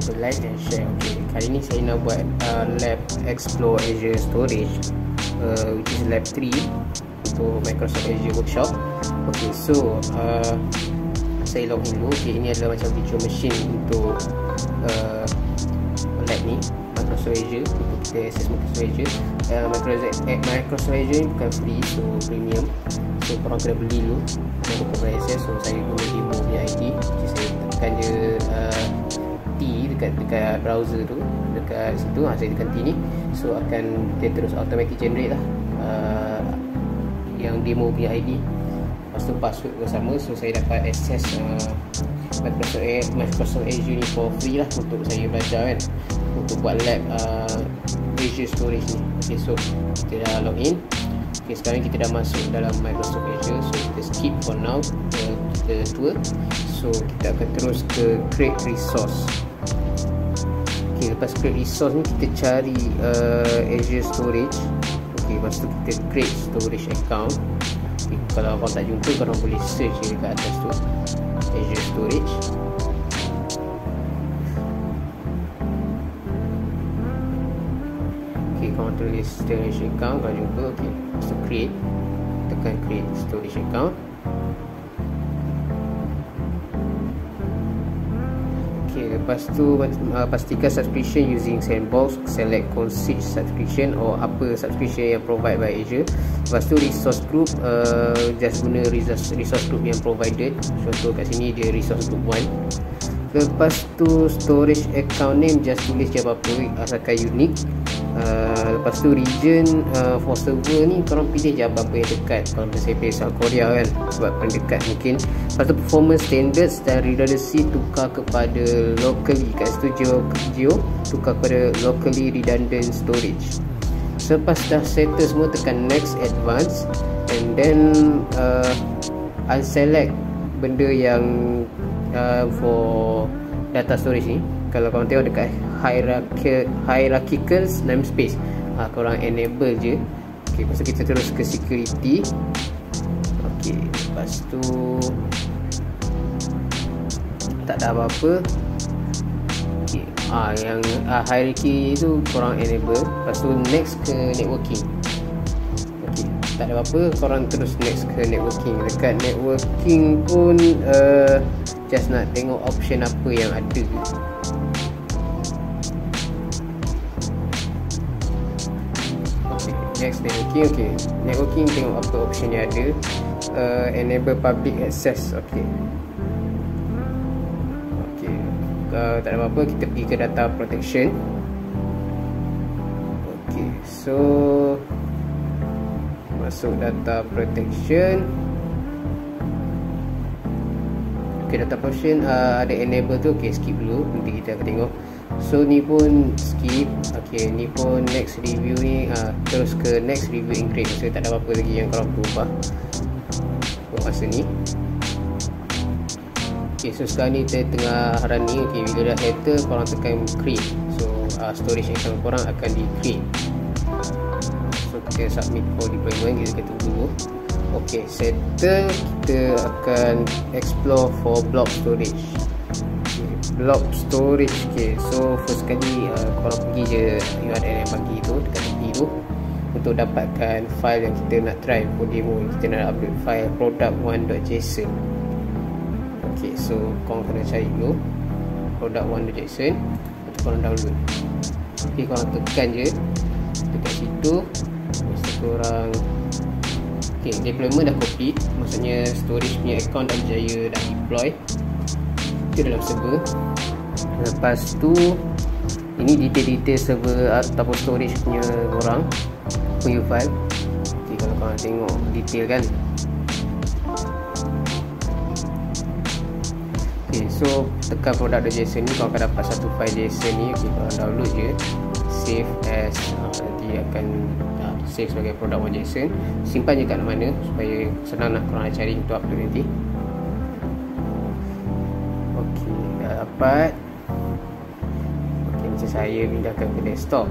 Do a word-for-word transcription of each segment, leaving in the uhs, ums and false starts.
lupa like dan share. Okay, kali ni saya nak buat uh, lab explore Azure storage, uh, which is lab three untuk Microsoft Azure Workshop. Okay, so uh, saya login dulu. Okay, ini adalah macam virtual machine untuk uh, lab ni, Microsoft Azure, untuk kita access Microsoft Azure. uh, Microsoft, eh, Microsoft Azure ni bukan free, so premium, so korang kena beli dulu untuk korang access. So saya guna demo punya I D. Okay, saya tekan je uh, T dekat dekat browser tu, dekat situ. Ha, saya tekan T ni, so akan dia terus automatic generate lah uh, yang demo punya I D. Lepas tu password pun sama. So saya dapat access uh, Microsoft, Microsoft Azure ni for free lah untuk saya belajar kan, untuk buat lab uh, Azure storage ni. Okay, so kita dah login. Okay, sekarang kita dah masuk dalam Microsoft Azure. So kita skip for now, uh, kita tua. So kita akan terus ke create resource. Okay, lepas create resource ni kita cari uh, Azure storage. Okay, lepas tu kita create storage account. Okay, kalau korang tak jumpa, korang boleh search je dekat atas tu, Azure storage. Okay, korang tulis storage account, korang jumpa. Okay, lepas tu create, tekan create storage account. Okay, lepas tu uh, pastikan subscription using Sandbox, select concierge subscription or apa subscription yang provide by Azure. Lepas tu resource group, uh, just guna resource, resource group yang provided. Contoh kat sini dia resource group one. Lepas tu storage account name, just tulis je apa-apa asalkan unique. Uh, lepas tu region, uh, for server ni korang pilih je apa-apa yang dekat. Kalau saya pilih South Korea kan, sebab paling dekat mungkin. Lepas tu performance standards dan redundancy tukar kepada locally, kat situ geo, geo tukar kepada locally redundant storage. Selepas dah settle semua, tekan next advance, and then uh, unselect benda yang uh, for data storage ni. Kalau korang tengok dekat hierarchical, hierarchical namespace, ha, korang enable je. Okay, lepas tu kita terus ke security. Okay, lepas tu tak ada apa-apa. Okay, ha, yang ha, hierarchy tu korang enable. Lepas tu next ke networking. Okay, tak ada apa-apa, korang terus next ke networking. Dekat networking pun uh, just nak tengok option apa yang ada. Next networking. Okay, networking tengok apa option yang ada. uh, enable public access. Okay, okay, uh, tak ada apa-apa, kita pergi ke data protection. Okay, so masuk data protection. Okay, data protection uh, ada enable tu. Okay, skip dulu, nanti kita akan tengok. So ni pun skip. Okay, ni pun next review ni uh, terus ke next review increase. So tak ada apa-apa lagi yang korang perlu ubah buat masa ni. Okay, so sekarang ni kita tengah running. Okay, bila dah settle, korang tekan create. So uh, storage account korang akan di create. So kita submit for deployment. Kita tunggu dulu. Okay, settle. Kita akan explore for block storage. Block storage. Okay, so first kali uh, korang pergi je U R L yang bagi tu dekat tepi tu untuk dapatkan file yang kita nak try for demo. Kita nak upload file product one dot json. Okay, so korang kena cari dulu product one dot json untuk korang download. Okay, korang tekan je dekat situ. Mesti korang okay, deployment dah complete, maksudnya storage punya account dah berjaya, dah deploy ke dalam server. Lepas tu ini detail-detail server ataupun storage punya korang punya file. Okay, kalau korang tengok detail kan. Okay, so tekan product.json ni, korang akan dapat satu file JSON ni. Okay, korang download je, save as, uh, nanti akan uh, save sebagai product one json. Simpan je kat mana supaya senang nak korang nak cari untuk upload nanti. Okay, dah dapat. Okay, macam saya pindahkan ke desktop.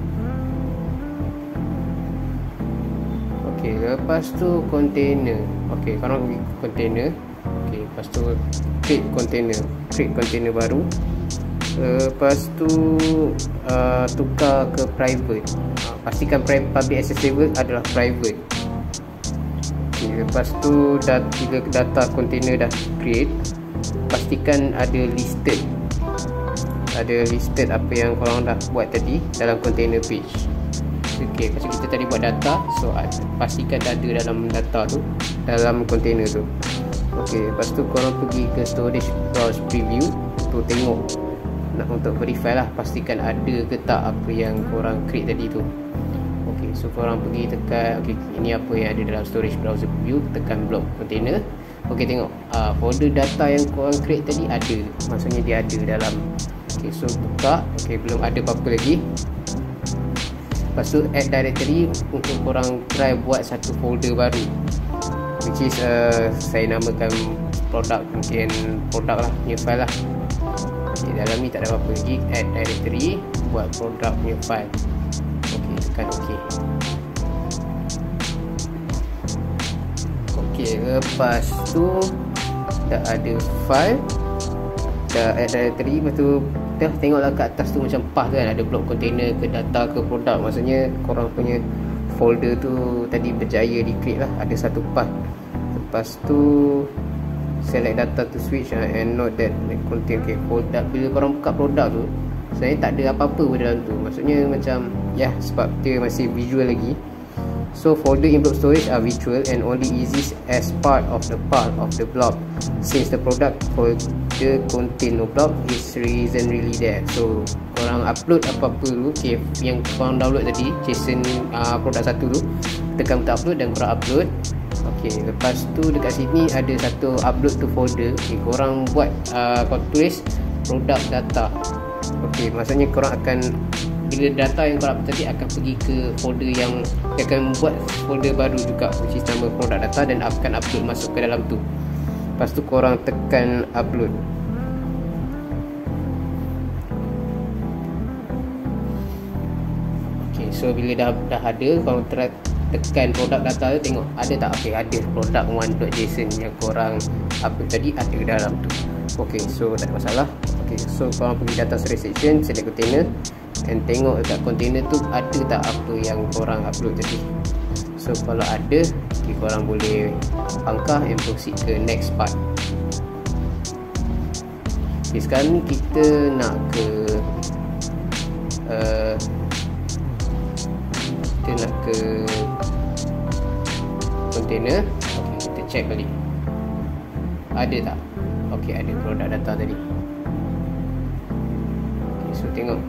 Okay, lepas tu container. Okay, korang pergi container. Okay, lepas tu create container. Create container baru. Lepas tu uh, tukar ke private. uh, Pastikan public accessible adalah private. Okay, lepas tu dat, bila data container dah create, pastikan ada listed Ada listed apa yang korang dah buat tadi dalam container page. Okay, macam kita tadi buat data, so pastikan dah ada dalam data tu, dalam container tu. Okay, lepas tu korang pergi ke storage browse preview untuk tengok, nak untuk verify lah, pastikan ada ke tak apa yang korang create tadi tu. Okay, so korang pergi tekan, okay, ini apa yang ada dalam storage browser preview, tekan block container. Okay, tengok uh, folder data yang korang create tadi ada, maksudnya dia ada dalam. Okay, so buka. Okay, belum ada apa-apa lagi. Lepas tu add directory untuk korang try buat satu folder baru, which is uh, saya namakan produk, mungkin produk lah, new file lah. Okay, dalam ni tak ada apa-apa lagi. Add directory, buat produk new file. Okay, tekan ok. Ok, lepas tu dah ada file, dah add directory. Lepas tu dah tengoklah kat atas tu macam path kan, ada block container ke data ke produk, maksudnya korang punya folder tu tadi berjaya di create lah, ada satu path. Lepas tu select data to switch uh, and note that contain, okay, produk. Bila korang buka produk tu sebenarnya tak ada apa-apa dalam tu, maksudnya macam ya, yeah, sebab dia masih visual lagi. So folder in block storage are virtual and only exist as part of the part of the block, since the product folder contain no block is reason really there. So korang upload apa-apa dulu, okay, yang korang download tadi JSON uh, produk satu tu, tekan button upload dan korang upload. Okay, lepas tu dekat sini ada satu upload to folder. Okay, korang buat uh, korang tulis produk data. Okay, maksudnya korang akan, bila data yang korang upload tadi akan pergi ke folder yang akan buat folder baru juga, which is nama produk data, dan akan upload masuk ke dalam tu. Lepas tu korang tekan upload. Okay, so bila dah dah ada, korang tekan produk data tu, tengok ada tak. Okay, ada produk one.json yang korang upload tadi ada dalam tu. Okay, so tak ada masalah. Okay, so korang pergi data storage section, select container and tengok dekat container tu ada tak apa yang korang upload tadi. So kalau ada, okay, korang boleh pangkah and proceed ke next part. Okay, sekarang ni kita nak ke uh, kita nak ke container. Okay, kita check balik ada tak. Okay, ada produk data tadi. Okay, so tengok,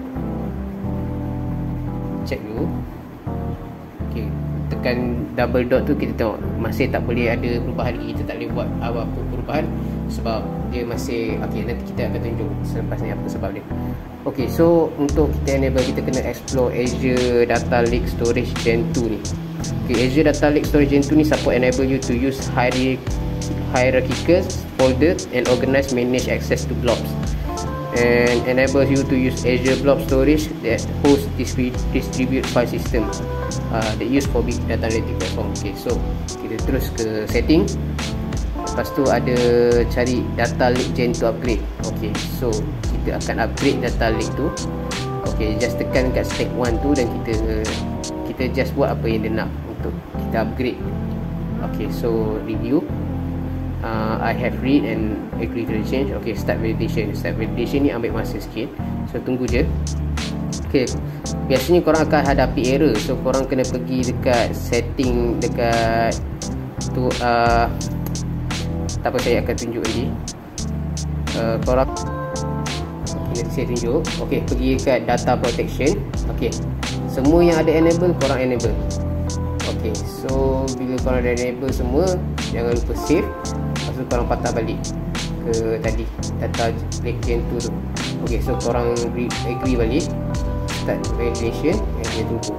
check dulu. Okay, tekan double dot tu, kita tengok masih tak boleh ada perubahan lagi. Kita tak boleh buat apa-apa perubahan sebab dia masih, okay, nanti kita akan tunjuk selepas ni apa sebab dia. Okay, so untuk kita enable, kita kena explore Azure Data Lake Storage Gen two ni. Okay, Azure Data Lake Storage Gen two ni support enable you to use hierarchical folder and organize, manage access to blobs, and enables you to use Azure Blob Storage that hosts distribute file system uh, that use for big data analytic platform. Okay, so kita terus ke setting. Lepas tu ada cari data lake gen two upgrade. Okay, so kita akan upgrade data lake tu. Okay, just tekan kat step one tu dan kita kita just buat apa yang dia nak untuk kita upgrade. Okay, so review. Uh, I have read and agree to the change. Okay, start validation. Start validation ni ambil masa sikit, so tunggu je. Okay, biasanya korang akan hadapi error, so korang kena pergi dekat setting, dekat tu uh, tak apa, saya akan tunjuk lagi. uh, Korang okay, nanti saya tunjuk. Okay, pergi kat data protection. Okay, semua yang ada enable korang enable. Okay, so bila korang dah enable semua, jangan lupa save. Lepas tu korang patah balik ke tadi data lake gen two tu. Okay, so korang agree balik, start validation, dan dia tunggu.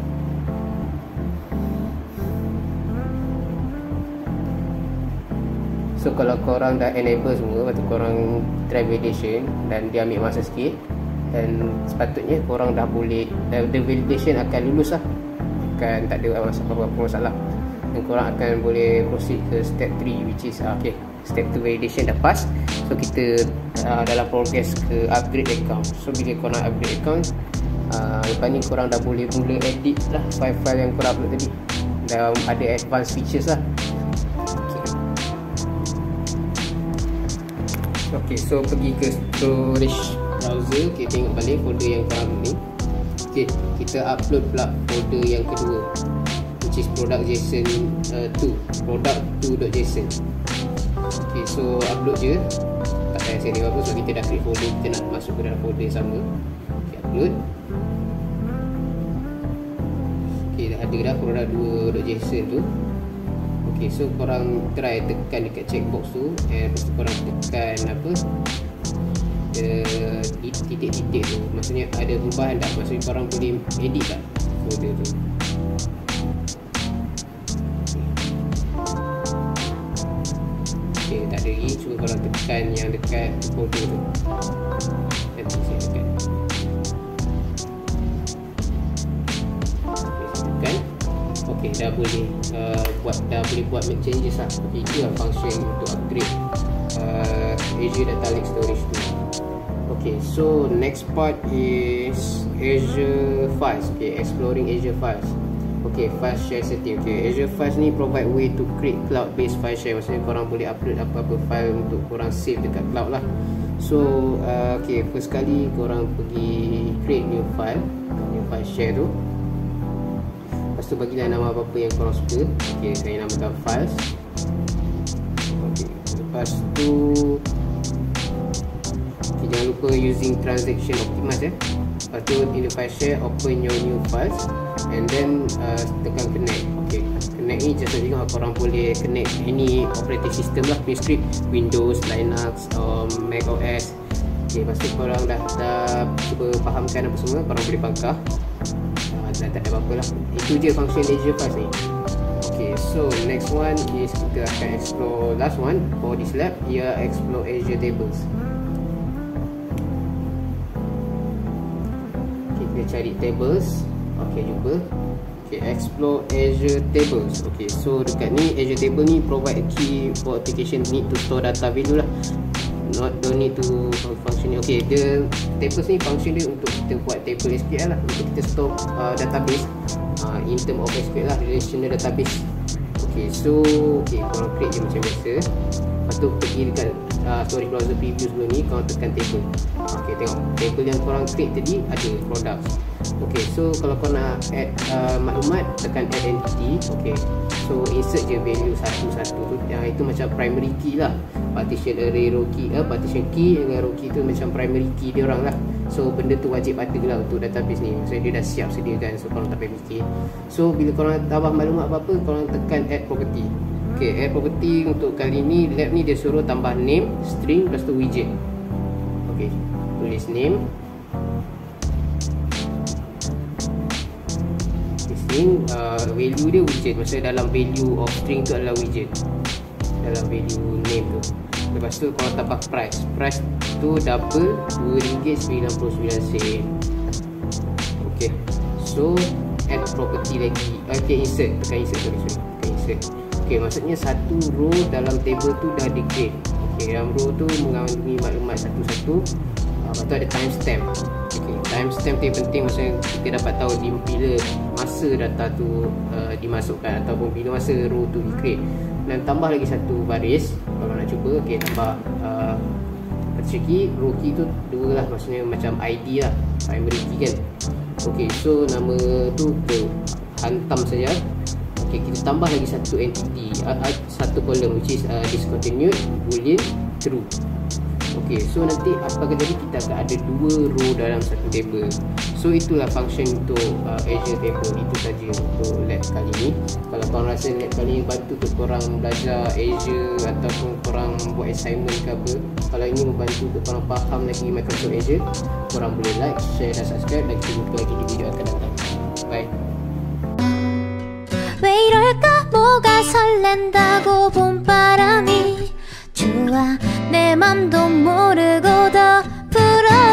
So kalau korang dah enable semua, lepas tu korang try validation dan dia ambil masa sikit, dan sepatutnya korang dah boleh, dan the validation akan lulus lah, akan tak ada apa-apa masalah, dan korang akan boleh proceed ke step three, which is uh, okay, step two validation dah pass. So kita uh, dalam progress ke upgrade account. So bila korang upgrade account, uh, lepas ni korang dah boleh mula edit lah file-file yang korang upload tadi. Dah ada advanced features lah. Okay, so pergi ke storage browser. Okay, tengok balik folder yang korang ni. Okay, kita upload pula folder yang kedua, which is product.json uh, two, product two.json. Okay, so upload je. Tak payah saya tengok apa, sebab kita dah create folder, kita nak masuk ke dalam folder yang sama. Okay, upload. Okay, dah ada dah product two.json tu. Okay, so korang try tekan dekat checkbox tu, and lepas tu korang tekan apa, uh, titik-titik tu, maksudnya ada perubahan tak, maksudnya korang boleh edit tak folder tu. Okay, tak ada lagi, cuba korang tekan yang dekat folder tu. Nanti saya tekan. Okay, saya tekan. Okay, dah boleh uh, buat dah boleh buat make changes lah. Okay, itu lah function untuk upgrade uh, Azure Data Lake Storage tu. Okay, so next part is Azure Files. Okay, exploring Azure Files. Okay, file share setting. Okay, Azure Files ni provide way to create cloud based file share. Maksudnya korang boleh upload apa-apa file untuk korang save dekat cloud lah. So uh, okay, first kali korang pergi create new file, new file share tu. Lepas tu bagilah nama apa-apa yang korang suka. Okay, saya namakan files. Okay, lepas tu okay, jangan lupa using transaction optimize eh. Lepas tu in the file share, open your new files, and then uh, tekan connect. Okay, connect ni just tengok korang boleh connect any operating system lah, punya script, Windows, Linux, um, Mac O S. Okay, lepas tu korang dah, dah cuba fahamkan apa semua, korang boleh bangkah. Tak ada apa-apa lah. Itu je function Azure Files ni. Okay, so next one is kita akan explore last one for this lab, ia explore Azure Tables. Okay, kita cari tables. Okay, jumpa. Okay, explore Azure Tables. Okay, so dekat ni Azure Table ni provide a key for application need to store data value lah. Not don't need to function. Okay, the tables ni function dia untuk kita buat table S Q L lah, untuk kita store uh, database uh, in term of S Q L lah, relational database. Okay, so okay, korang create je macam biasa. Lepas tu pergi dekat uh, storage browser preview sebelum ni, korang tekan table. Okay, tengok table yang korang create tadi ada products. Okay, so kalau korang nak add uh, maklumat, tekan add entity. Okay, so insert je value satu-satu tu. Yang itu macam primary key lah. Partition array row key, eh, partition key dengan row key tu macam primary key dia orang lah. So benda tu wajib ada lah untuk database ni. Maksudnya dia dah siap sediakan, so korang tak payah fikir. So bila korang tambah maklumat apa-apa, korang tekan add property. Okay, add property untuk kali ni lab ni dia suruh tambah name, string, lepas tu widget. Okay, tulis name, string, uh, value dia widget. Maksudnya dalam value of string tu adalah widget, dalam value name tu. Lepas tu kalau tambah price, price tu double dua ringgit sembilan puluh sembilan sen. Okay, so add property lagi. Okay, insert, tekan insert, sorry, sorry. Okay, insert. Okay, maksudnya satu row dalam table tu dah di-create. Okay, dalam row tu mengandungi maklumat satu-satu. uh, Lepas tu ada timestamp. Okay, timestamp tu penting, maksudnya kita dapat tahu di bila masa data tu uh, dimasukkan, ataupun bila masa row tu di-create. Dan tambah lagi satu baris kalau nak cuba. Okay, tambah uh, partition key, row key tu dua lah, maksudnya macam I D lah, primary key kan. Okay, so nama tu kita hantam saja. Okay, kita tambah lagi satu entity, uh, uh, satu column, which is uh, discontinued, boolean, true. Okay, so nanti apa akan jadi, kita akan ada dua row dalam satu table. So itulah function untuk uh, Azure Table. Itu saja untuk lab kali ni. Kalau korang rasa lab kali ni bantu untuk korang belajar Azure, ataupun korang buat assignment ke apa, kalau ini membantu untuk korang faham lagi Microsoft Azure, korang boleh like, share dan subscribe. Dan kita jumpa lagi di video akan datang. Bye. 왜 이럴까 뭐가 설렌다고 봄바람이 좋아 내 맘도 모르고 더 불어